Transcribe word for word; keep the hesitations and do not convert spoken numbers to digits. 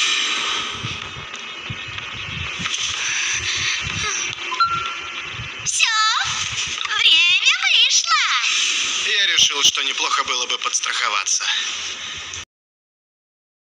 Все, время вышло. Я решил, что неплохо было бы подстраховаться.